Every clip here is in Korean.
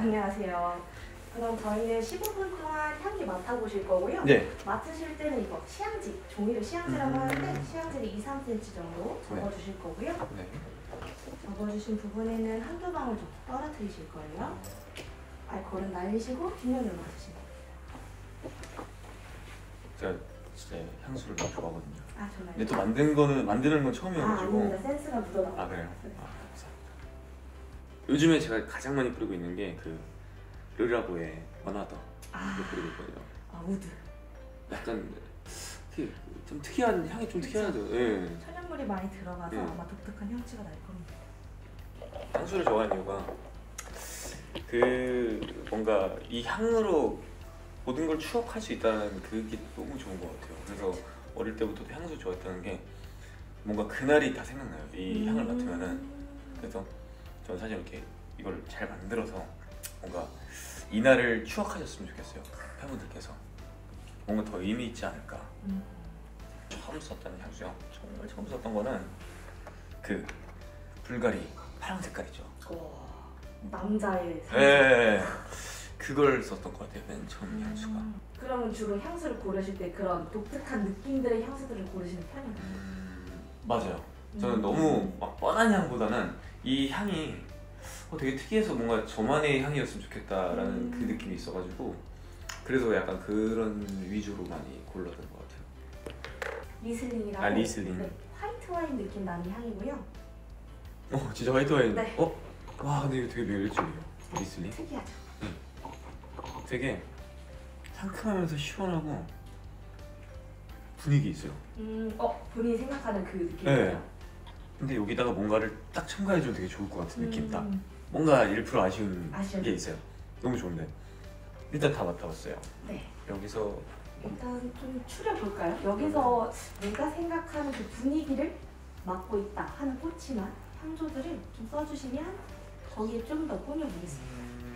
안녕하세요. 그럼 저희는 15분 동안 향기 맡아보실 거고요. 네. 맡으실 때는 이거 시향지, 종이를 시향지라고 하는데 시향지를 2, 3cm 정도 접어주실 거고요. 네. 접어주신 부분에는 한두 방울 좀 떨어뜨리실 거예요. 알코올은 날리시고 뒷면으로 맡으시면 됩니다. 제가 진짜 향수를 너무 좋아하거든요. 아, 정말요? 근데 또 만드는 건 처음이어가지고. 아닙니다. 센스가 묻어나요. 아, 그래요? 아, 감사합니다. 요즘에 제가 가장 많이 뿌리고 있는 게 그 르라보의 어나더 이거 뿌리고 있거든요. 아, 우드. 약간 좀 특이한 향이 좀 특이하죠. 예. 천연물이 많이 들어가서 아마 독특한 향취가 날 겁니다. 향수를 좋아하는 이유가 그 뭔가 이 향으로 모든 걸 추억할 수 있다는 그게 너무 좋은 것 같아요. 그래서 어릴 때부터도 향수 좋아했다는 게 뭔가 그날이 다 생각나요. 이 향을 맡으면은. 그래서 저는 사실 이렇게 이걸 잘 만들어서 뭔가 이날을 추억하셨으면 좋겠어요. 팬분들께서 뭔가 더 의미 있지 않을까. 처음 썼던 향수요. 정말 처음 썼던 거는 그 불가리 파란 색깔이죠. 남자의 네, 그걸 썼던 것 같아요. 맨 처음 향수가. 그러면 주로 향수를 고르실 때 그런 독특한 느낌들의 향수들을 고르시는 편인가요? 맞아요. 저는 너무 막 뻔한 향보다는 이 향이 되게 특이해서 뭔가 저만의 향이었으면 좋겠다라는 그 느낌이 있어가지고 그래서 약간 그런 위주로 많이 골랐던 것 같아요. 리슬링이라고. 아, 리슬링. 네, 화이트 와인 느낌 나는 향이고요. 진짜 화이트 와인. 네. 와, 근데 이거 되게 매력적이에요. 리슬링. 특이하죠. 되게 상큼하면서 시원하고 분위기 있어요. 본인이 생각하는 그 느낌이죠. 네. 근데 여기다가 뭔가를 딱 첨가해주면 되게 좋을 것 같은 느낌. 딱 뭔가 1% 아쉬운 게 있어요. 너무 좋은데 일단 다 맡아봤어요. 네. 여기서 일단 좀 추려볼까요? 여기서 내가 생각하는 그 분위기를 맡고 있다 하는 꽃이나 향조들을 좀 써주시면 거기에 좀 더 꾸며보겠습니다.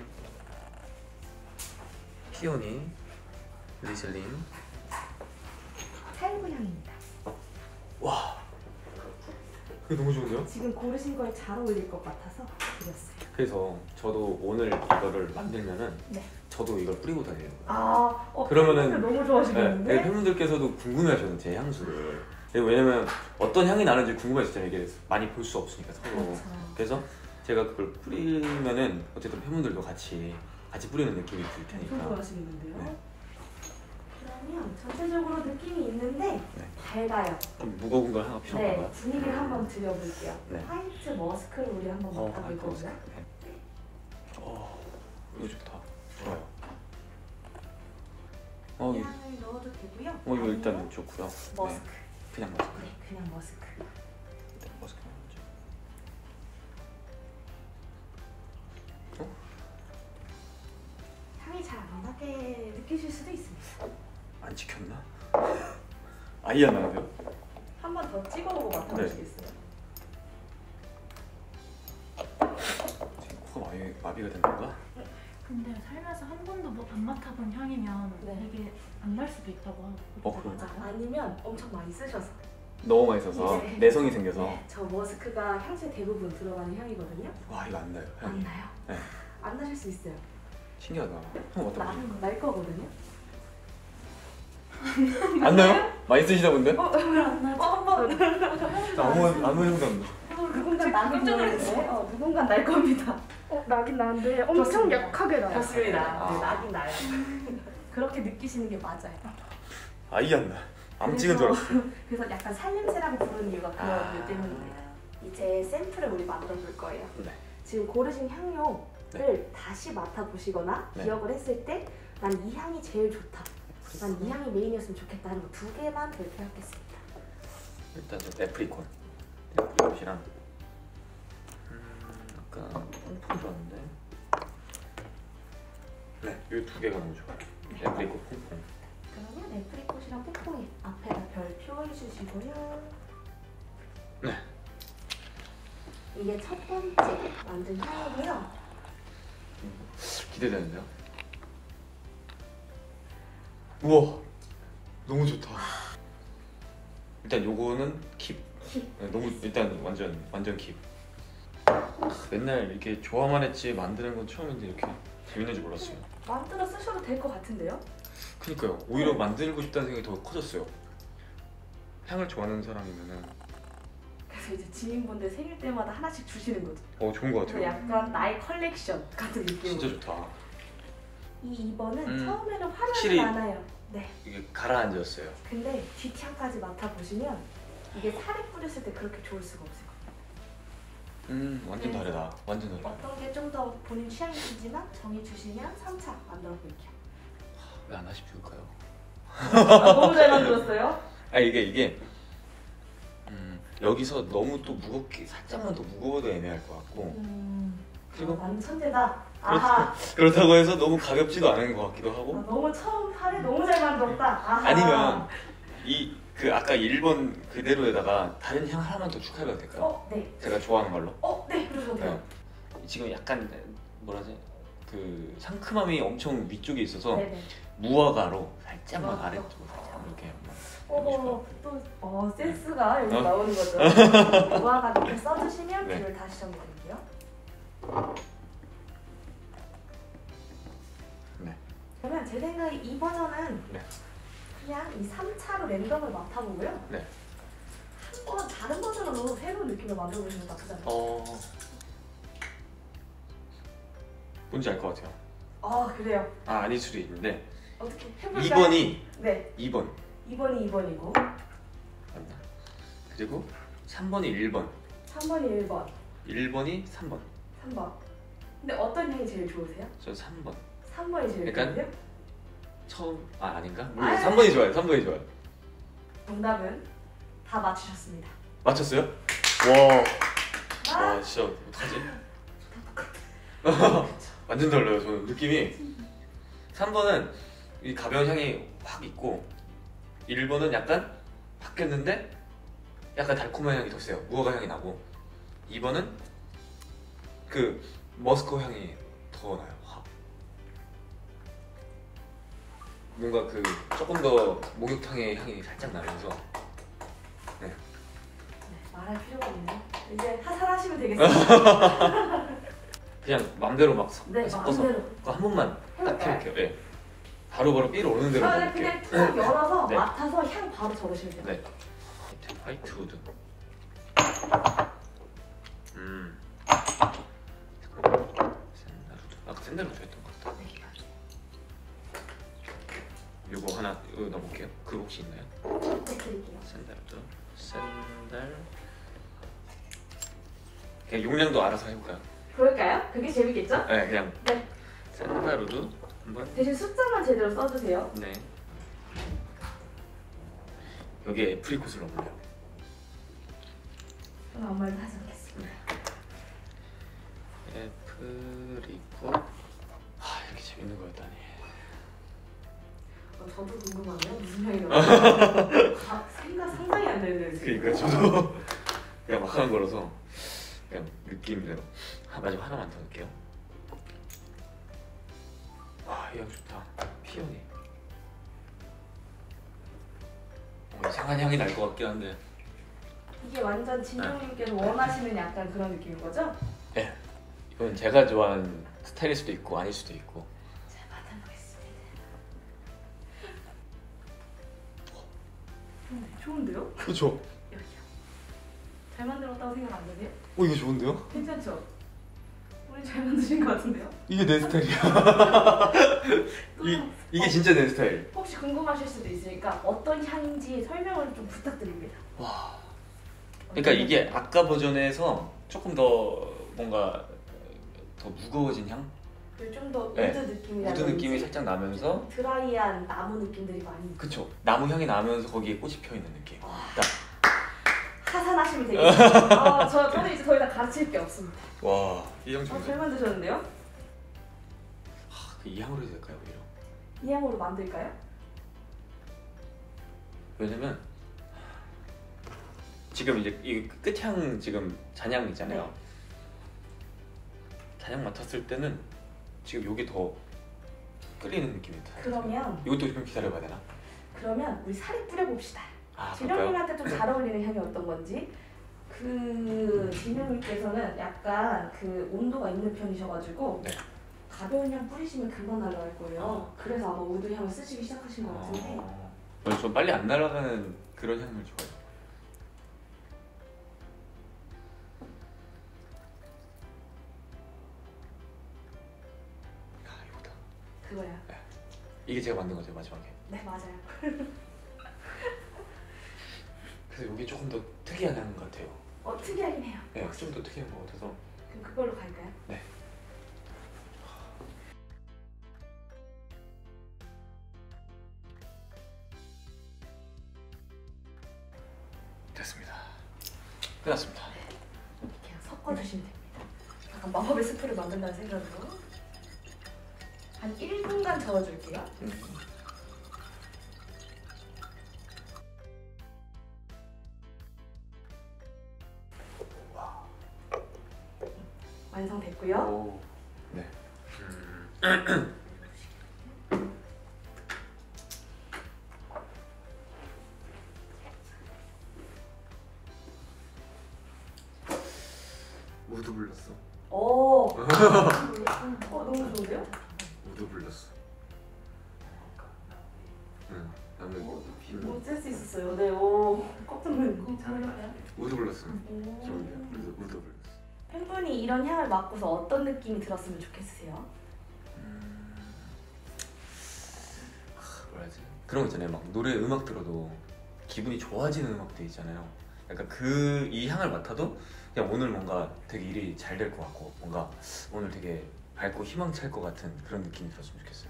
피오니, 리슬링. 살구 향입니다. 와, 그게 너무 좋은데요? 지금 고르신 거에 잘 어울릴 것 같아서 드렸어요. 그래서 저도 오늘 이거를 만들면은 저도 이걸 뿌리고 다녀요. 그러면은 너무 좋아하시겠는데? 네, 팬분들께서도 궁금해하셔요, 제 향수를. 왜냐면 어떤 향이 나는지 궁금해서 이게 많이 볼 수 없으니까 서로. 그렇죠. 그래서 제가 그걸 뿌리면은 어쨌든 팬분들도 같이 뿌리는 느낌이 들 테니까. 엄청 좋아하시는데요? 네. 그러면 전체적으로 느낌이 있는데 밝아요. 좀 무거운 거 하나 필요한가요? 네, 분위기를 한번 드려볼게요. 네. 화이트 머스크를 우리 한번 맡아볼 거고요. 이거 좋다. 좋아요. 이 향을 넣어도 되고요. 이거 일단 좋고요. 머스크. 네. 그냥 머스크. 네, 그냥 머스크. 일단 머스크 먼저. 향이 잘 안 나게 느끼실 수도 있습니다. 안 찍혔나? 아예 안 나는데요? 한 번 더 찍어보고 맡아보시겠어요? 지금 코가 마비가 된 건가? 근데 살면서 한 번도 안 맡아본 향이면 이게 안 날 수도 있다고 하고. 그럼. 맞아요. 아니면 엄청 많이 쓰셔서. 너무 많이 써서 네. 내성이 생겨서. 네, 저 머스크가 향수의 대부분 들어가는 향이거든요. 와, 이거 안 나요. 안 나요? 네. 안 나실 수 있어요. 신기하다. 형 어떤 날 거거든요. 안 나요? 많이 쓰시다 본데? 왜안 나지? 한번 아무 형도 안 나. 누군가 나긴 나는데 누군가 날 겁니다. 나긴 나는데 엄청 좋습니다. 약하게 나요. 좋습니다. 네, 나긴 나요. 그렇게 느끼시는 게 맞아요. 아예 안 나. 안 찍은 줄 알았어. 그래서 약간 살냄새라고 부르는 이유가 그런 이유 때문이에요. 이제 샘플을 우리 만들어 볼 거예요. 네. 지금 고르신 향료를 다시 맡아보시거나 기억을 했을 때 난 이 향이 제일 좋다. 난 이 향이 메인이었으면 좋겠다 하는 거 2개만 발표하겠습니다. 일단 저 레프리콘이랑 아까 퐁퐁 좋았는데 네, 이 2개가 너무 좋아요. 레프리콘 퐁퐁. 그러면 레프리콧이랑 퐁퐁이 앞에다 별 표해주시고요. 네. 이게 첫 번째 만든 향이고요. 기대되는데요? 우와, 너무 좋다. 일단 요거는 킵. 네, 너무 일단 완전 킵. 맨날 이렇게 좋아만 했지 만드는 건 처음인데 이렇게 재밌는지 몰랐어요. 만들어 쓰셔도 될 것 같은데요? 그니까요. 오히려 만들고 싶다는 생각이 더 커졌어요. 향을 좋아하는 사람이면은 그래서 이제 지인분들 생일 때마다 하나씩 주시는 거죠. 좋은 것 그래서 같아요. 약간 나의 컬렉션 같은 느낌으로. 진짜 좋다. 이 2번은 처음에는 확실히 화려하지 않아요. 네. 이게 가라앉았어요. 근데 뒷향까지 맡아보시면 이게 살에 뿌렸을 때 그렇게 좋을 수가 없어요. 완전 다르다. 완전 다르다. 어떤 게 좀 더 본인 취향이시지만 정해 주시면 3차 만들어 볼게요. 왜 안 하십니까요? 너무 잘 만들었어요. 이게 여기서 너무 또 무겁게 살짝만 더 무거워도 애매할 것 같고 그리고 완전 천재다. 아하. 그렇다고 해서 너무 가볍지도 않은 것 같기도 하고 너무 처음 팔에 너무 잘 만들었다. 아하. 아니면 그 아까 1번 그대로에다가 다른 향 하나만 더 추가해봐도 될까요? 네. 제가 좋아하는 걸로. 네, 그러셔도 돼요. 지금 약간 뭐라지? 그 상큼함이 엄청 위쪽에 있어서 네네. 무화과로 살짝만 무화과. 아래쪽으로 살짝 이렇게 또 센스가 여기 나오는 거죠. 무화과 밑에 써주시면 네. 불을 다시 정드릴게요. 네. 그러면 제 생각에 이 버전은 네. 그냥 이 3차로 랜덤을 맡아보고요. 네. 한번 다른 버전으로 새로운 느낌을 만들어보시면 나쁘지 않아요. 뭔지 알 것 같아요. 그래요. 아닐 수도 있는데 어떻게 해볼까요? 2번이 네. 2번 2번이 2번이고 맞나? 그리고 3번이 1번 3번이 1번 1번이 3번 3번. 근데 어떤 향이 제일 좋으세요? 저 3번 3번이 제일 약간 좋으세요? 처음 아닌가? 모르겠어요. 3번이 좋아요. 3번이 좋아요. 정답은 다 맞추셨습니다. 맞췄어요? 와 진짜 어떡하지? 완전 달라요. 저는 느낌이 3번은 이 가벼운 향이 확 있고 1번은 약간 바뀌었는데 약간 달콤한 향이 더 세요. 무화과 향이 나고 2번은 그 머스크 향이 더 나요. 확. 뭔가 그 조금 더 목욕탕의 향이 살짝 나면서 말할 필요가 없네요. 이제 하산하시면 되겠습니다. 그냥 맘대로 막 네, 섞어서 마음대로. 그거 한 번만 딱 해볼까요? 해볼게요. 네. 바로바로 삐로 오는 대로 네, 넣을게요. 그냥 쭉 열어서 네. 맡아서 향 바로 적으시면 돼요. 네. 화이트우드. 샌달우드. 아까 샌달우드 했던 것 같아. 요거 하나 이거 넣어볼게요. 그 혹시 있나요? 네, 드릴게요. 샌달우드. 샌달. 그냥 용량도 알아서 해볼까요? 그럴까요? 그게 재밌겠죠? 네, 그냥 네. 샌달우드 한번. 대신 숫자만 제대로 써주세요. 네. 여기에 애프리콧을 넣어볼래요. 저는 아무 말도 하지 않겠습니다. 애프리콧. 이렇게 재밌는 거였다니. 저도 궁금하네요. 무슨 향이 나요? 생각 상상이 안 되는데 지금. 그러니까 저도 그냥 막 하는 거라서 그냥 느낌대로. 마지막 하나만 더 넣을게요. 이 향 좋다. 피오니. 이상한 향이 날 것 같긴 한데. 이게 완전 진영님께서 원하시는 약간 그런 느낌인 거죠? 네. 이건 제가 좋아하는 스타일일 수도 있고 아닐 수도 있고. 잘 맡아보겠습니다. 좋은데요? 그렇죠. 여기요. 잘 만들었다고 생각 안 드세요? 이게 좋은데요? 괜찮죠? 우리 잘 만드신 것 같은데요? 이게 내 스타일이야. 이게 진짜 내 스타일. 혹시 궁금하실 수도 있으니까 어떤 향인지 설명을 좀 부탁드립니다. 와. 그러니까 이게 아까 버전에서 조금 더 뭔가 더 무거워진 향? 좀 더 우드 네. 느낌이라든지 우드 느낌이 살짝 나면서 드라이한 나무 느낌들이 많이 그쵸. 나무 향이 나면서 거기에 꽃이 펴 있는 느낌. 딱. 하산하시면 되겠습니다. 저는 이제 더 이상 가르칠 게 없습니다. 와, 이 향 좋은데. 잘 만드셨는데요? 이 향으로 해도 될까요, 오히려? 이 향으로 만들까요? 왜냐면 지금 이제 이 끝향 지금 잔향 있잖아요. 네. 잔향 맡았을 때는 지금 요게 더 끌리는 느낌이 들어요. 그러면 이것도 좀 기다려봐야 되나? 그러면 우리 살에 뿌려봅시다. 그럴까요? 진영님한테 좀 잘 어울리는 향이 어떤 건지. 진영님께서는 약간 그 온도가 있는 편이셔가지고 네. 가벼운 향 뿌리시면 금방 날아갈 거예요. 그래서 아마 우드 향을 쓰시기 시작하신 것 같은데. 좀 빨리 안 날아가는 그런 향을 좋아해요. 이거다. 그거야. 이게 제가 만든 거죠 마지막에. 네 맞아요. 그래서 이게 조금 더 특이한 향 같아요. 특이하긴 해요. 네, 좀 더 특이한 것 같아서. 그럼 그걸로 갈까요? 네. 됐습니다. 끝났습니다. 그냥 섞어주시면 됩니다. 약간 마법의 스프를 만든다는 생각으로 한 1분간 저어줄게요. 완성됐고요. 오, 네. 우드 불렀어. 오. 너무 좋은데요? 우드 불렀어. 응. 나는 어쩔 수 있었어요. 네, 오. 깜짝 놀랐고. 우드 불렀어. 오. 좋은데. 그래서 우드 불렀어. 팬분이 이런 향을 맡고서 어떤 느낌이 들었으면 좋겠으세요? 뭐라지? 그런 거 있잖아요. 막 노래 음악 들어도 기분이 좋아지는 음악들 있잖아요. 약간 이 향을 맡아도 그냥 오늘 뭔가 되게 일이 잘 될 것 같고 뭔가 오늘 되게 밝고 희망찰 것 같은 그런 느낌이 들었으면 좋겠어요.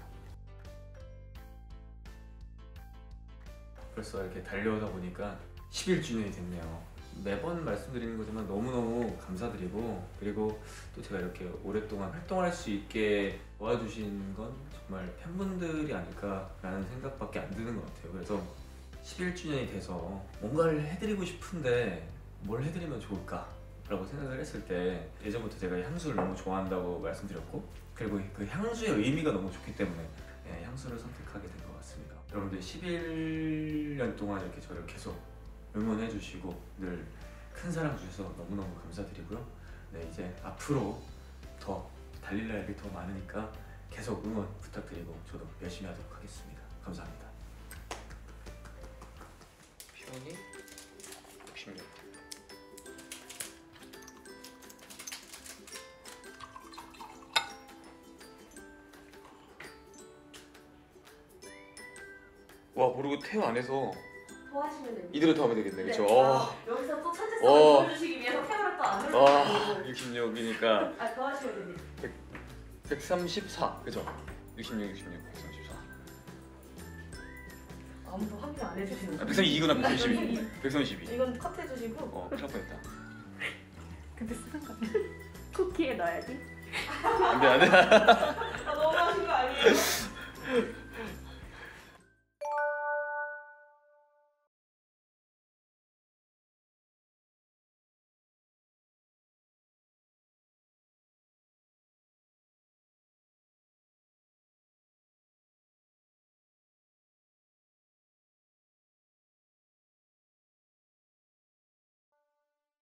벌써 이렇게 달려오다 보니까 11주년이 됐네요. 매번 말씀드리는 거지만 너무너무 감사드리고, 그리고 또 제가 이렇게 오랫동안 활동할 수 있게 도와주신 건 정말 팬분들이 아닐까라는 생각밖에 안 드는 것 같아요. 그래서 11주년이 돼서 뭔가를 해드리고 싶은데 뭘 해드리면 좋을까? 라고 생각을 했을 때 예전부터 제가 향수를 너무 좋아한다고 말씀드렸고, 그리고 그 향수의 의미가 너무 좋기 때문에 향수를 선택하게 된 것 같습니다. 여러분들 11년 동안 이렇게 저를 계속 응원해 주시고 늘 큰 사랑 주셔서 너무너무 감사드리고요. 네, 이제 앞으로 더 달릴 날이 더 많으니까 계속 응원 부탁드리고 저도 열심히 하도록 하겠습니다. 감사합니다. 피원이 66. 와, 모르고 태우 안에서 더 하시면 됩니다. 이대로 더 하면 되겠네, 그렇죠? 여기서 또 천재성을 보여주시기 위해서 태우를 또 안으로 와, 66이니까 더 하시면 됩니다. 134, 그죠? 66, 134. 아무도 확인 안 해주시는 거예요. 132구나, 132. 132. 이건 컷 해주시고. 큰일 날 뻔했다. 근데 쓰는 거 쿠키에 넣어야지. 안 돼, 안 돼. 너무 하신 거 아니에요?